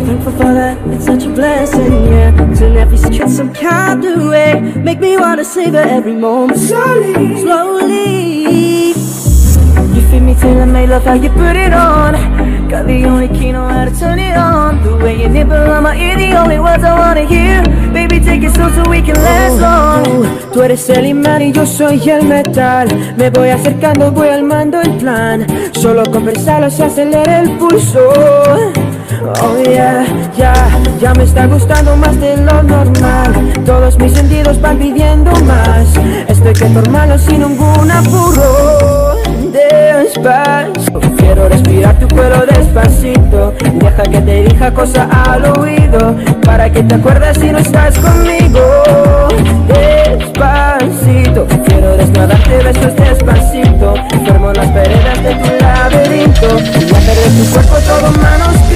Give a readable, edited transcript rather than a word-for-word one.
thankful for that, it's such a blessing, yeah. To never get some kind of way, make me wanna savor every moment. Slowly, slowly. You feed me till I make love, how you put it on. Got the only key, know how to turn it on. The way you nibble on my ear, the only words I wanna hear. Baby, take it slow so we can last long. Tú eres el imán y yo soy el metal. Me voy acercando, voy armando el plan. Solo conversarlo se acelera el pulso. Oh yeah, ya me está gustando más de lo normal. Todos mis sentidos van pidiendo más. Estoy que tomarlo sin ningún apuro. Despacio, quiero respirar tu cuero despacito. Deja que te diga cosas al oído, para que te acuerdes si no estás conmigo. Despacito, quiero desnudarte besos despacito. Formo las paredes de tu laberinto y hacer de tu cuerpo todo manos.